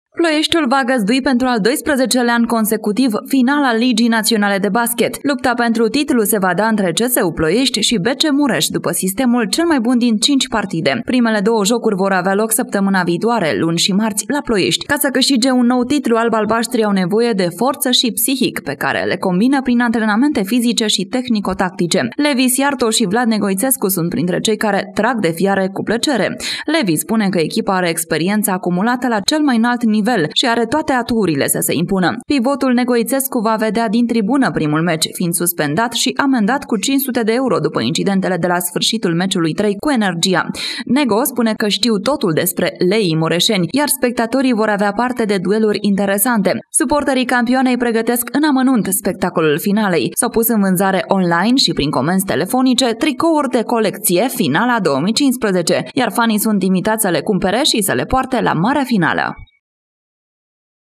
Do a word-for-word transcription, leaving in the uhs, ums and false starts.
Ploieștiul va găzdui pentru al doisprezecelea an consecutiv finala Ligii Naționale de Basket. Lupta pentru titlu se va da între C S U Ploiești și B C Mureș după sistemul cel mai bun din cinci partide. Primele două jocuri vor avea loc săptămâna viitoare, luni și marți, la Ploiești. Ca să câștige un nou titlu, alb-albaștrii au nevoie de forță și psihic, pe care le combină prin antrenamente fizice și tehnico-tactice. Levi Siarto și Vlad Negoițescu sunt printre cei care trag de fiare cu plăcere. Levi spune că echipa are experiență acumulată la cel mai înalt nivel și are toate aturile să se impună. Pivotul Negoițescu va vedea din tribună primul meci, fiind suspendat și amendat cu cinci sute de euro după incidentele de la sfârșitul meciului trei cu Energia. Nego spune că știu totul despre leii mureșeni, iar spectatorii vor avea parte de dueluri interesante. Suporterii campioanei pregătesc în amănunt spectacolul finalei. S-au pus în vânzare online și prin comenzi telefonice tricouri de colecție Finala două mii cincisprezece, iar fanii sunt invitați să le cumpere și să le poarte la marea finală.